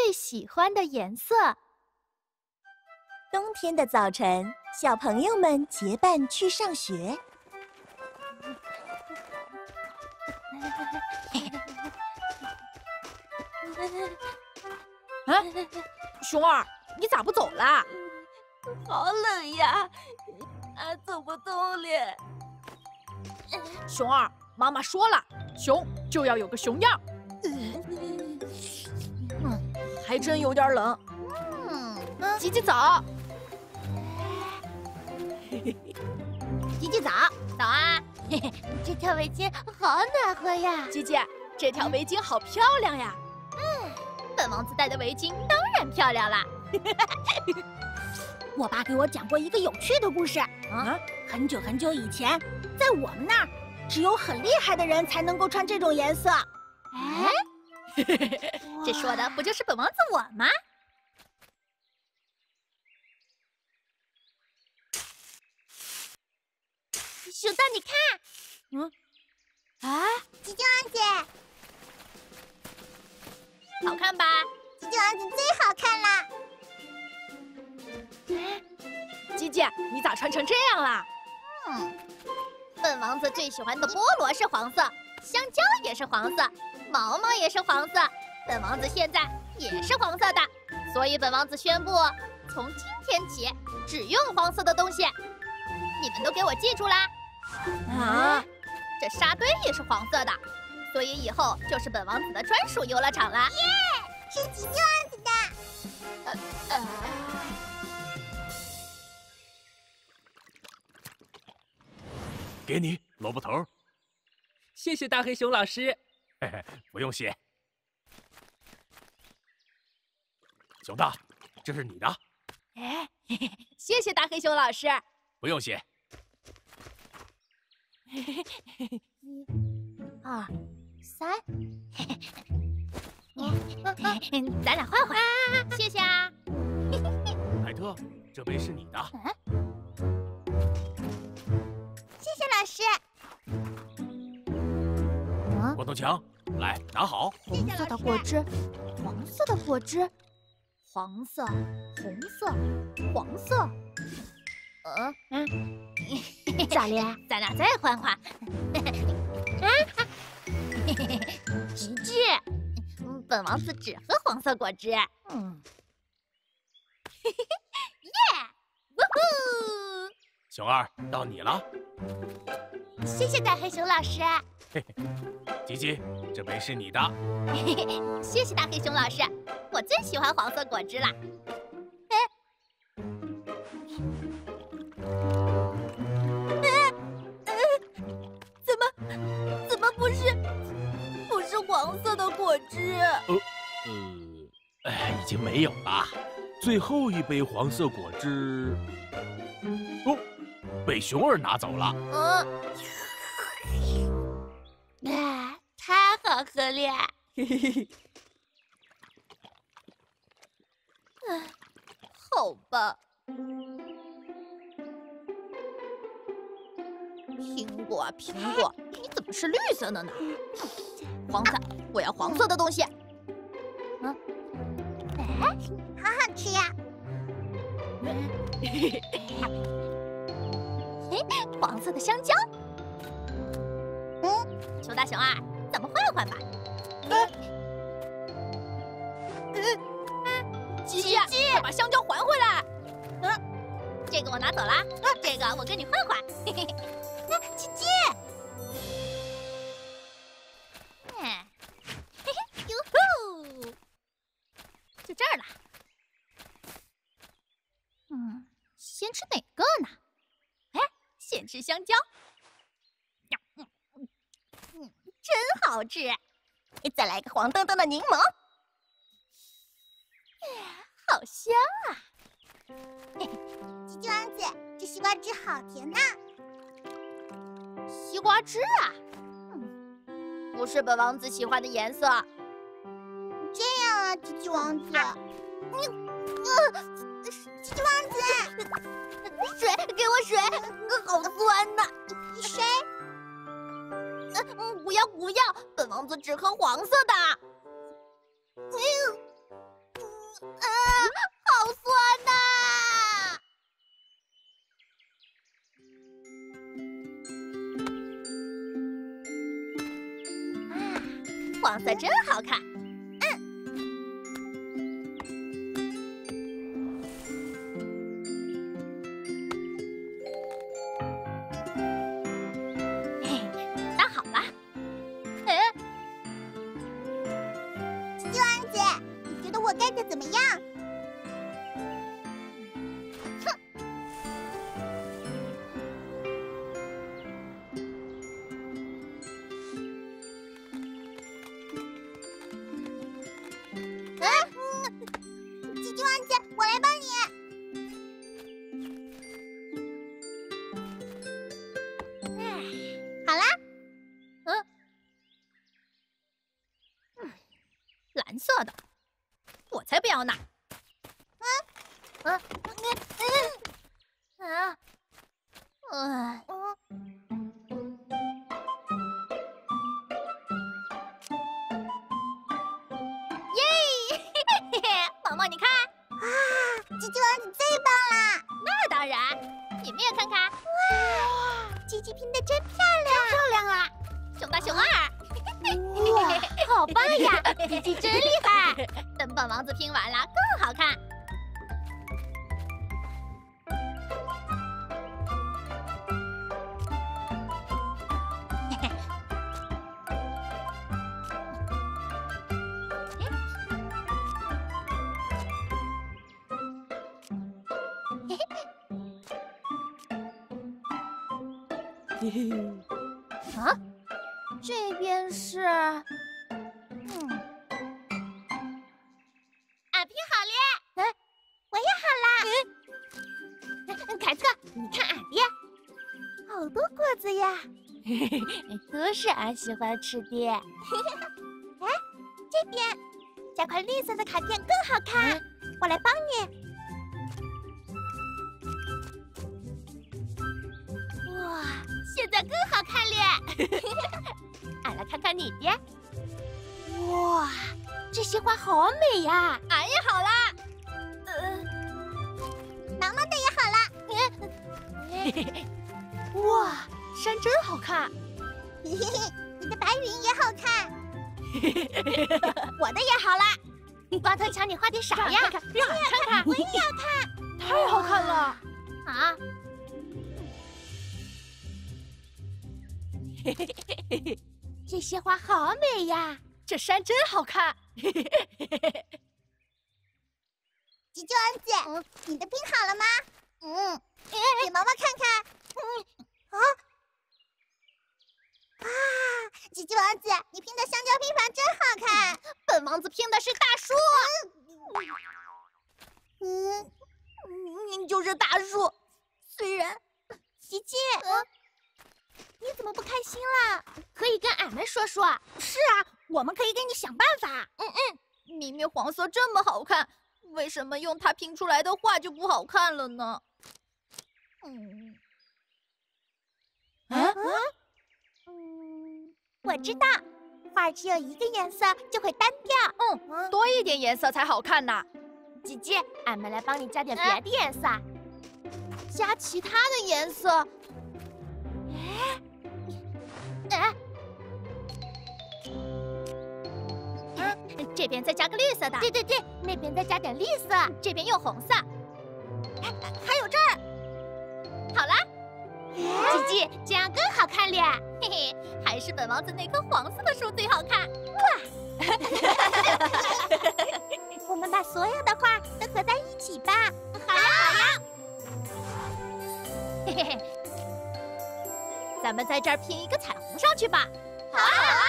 最喜欢的颜色。 冬天的早晨，小朋友们结伴去上学。 啊，熊儿，你咋不走啦？ 好冷呀，走不动了。 熊儿，妈妈说了，熊就要有个熊样。还真有点冷。吉吉早。 吉吉早，早啊！嘿嘿，这条围巾好暖和呀。 吉吉，这条围巾好漂亮呀。 本王子戴的围巾当然漂亮啦。 我爸给我讲过一个有趣的故事。很久很久以前，在我们那儿，只有很厉害的人才能够穿这种颜色。 哎，这说的不就是本王子我吗？鼠蛋，你看， 吉吉王子， 好看吧？ 吉吉王子最好看了。 吉吉，你咋穿成这样啦？ 本王子最喜欢的菠萝是黄色，香蕉也是黄色，毛毛也是黄色，本王子现在也是黄色的，所以本王子宣布，从今天起只用黄色的东西。你们都给我记住啦！这沙堆也是黄色的，所以以后就是本王子的专属游乐场啦！ 耶，是吉吉王子的。 给你，萝卜头。 谢谢大黑熊老师。 嘿嘿，不用谢。熊大，这是你的。 哎，谢谢大黑熊老师。 不用谢。 1、2、3，咱俩换换。谢谢啊。 海特，这杯是你的。 谢谢老师。 光头强，来拿好。 红色的果汁，黄色的果汁，黄色、红色、黄色。 咋了？ 咱俩再换换。 吉吉， 本王子只喝黄色果汁。耶！呜呼！ 熊二，到你了。 谢谢大黑熊老师。 嘿嘿，吉吉，这杯是你的。 谢谢大黑熊老师，我最喜欢黄色果汁啦。 怎么不是黄色的果汁？ 已经没有了。最后一杯黄色果汁，被熊儿拿走了。 太好喝了。 好吧。苹果啊苹果，你怎么是绿色的呢？黄色，我要黄色的东西。 好好吃呀！ 黄色的香蕉。熊大熊二，咱们换换吧。 吉吉，快把香蕉还回来！ 这个我拿走了，这个我跟你换换。 吉吉， 哟吼，就这儿了。先吃哪个呢？先吃香蕉。真好吃。 再来个黄澄澄的柠檬。 好香啊！ 吉吉王子，这西瓜汁好甜呐。 西瓜汁啊，不是本王子喜欢的颜色。 这样啊，吉吉王子。吉吉王子， 水，给我水，好酸呐！ 水。 不要，本王子只喝黄色的。 色真好看。搭好了。 鸡丸子，你觉得我干的怎么样？鸡丸子，我来帮你。好啦， 蓝色的，我才不要呢。耶！嘿嘿，毛毛，你看， 鸡丸子最棒啦！ 那当然，你们也看看， 鸡鸡拼的真漂亮，漂亮啊！ 熊大熊二， 哇，好棒呀！鸡鸡真厉害！ 等本王子拼完了更好看。啊，这边是，俺拼好了， 我也好啦。 凯特，你看俺的， 好多果子呀！ 都是俺喜欢吃的。 这边加块绿色的卡片更好看，我来帮你。 哇，现在更好看了。俺来看看你的， 哇，这些花好美呀！ 俺也好啦。 毛毛的也好啦。 哇，山真好看。 你的白云也好看。我的也好啦。 光头强，你画的啥呀？让俺看看。 我也要看。 太好看了！ 啊！ 这些花好美呀！ 这山真好看。 鸡鸡丸子，你的拼好了吗？给毛毛看看。鸡鸡丸子，你拼的香蕉拼盘真好看。 本王子拼的是大树。 您就是大树。虽然，琪琪，你怎么不开心啦？ 可以跟俺们说说。 是啊，我们可以给你想办法。 明明黄色这么好看，为什么用它拼出来的画就不好看了呢？ 我知道，画只有一个颜色就会单调。 多一点颜色才好看呢。 姐姐，俺们来帮你加点别的颜色。 加其他的颜色。这边再加个绿色的。 对，那边再加点绿色， 这边用红色。还有这儿。好啦， 姐姐，这样更好看了。 嘿嘿，还是本王子那棵黄色的树最好看。 我们把所有的画都合在一起吧。 好呀。嘿嘿，咱们在这儿拼一个彩虹上去吧。 好啊。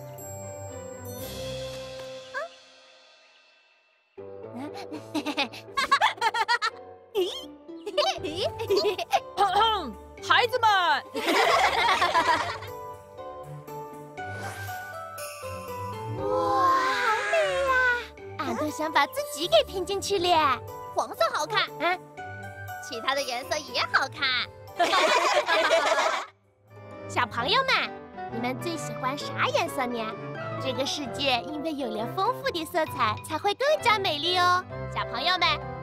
孩子们， 哇，好美呀！俺都想把自己给拼进去了。 黄色好看，其他的颜色也好看。 小朋友们，你们最喜欢啥颜色呢？这个世界因为有了丰富的色彩，才会更加美丽哦。小朋友们，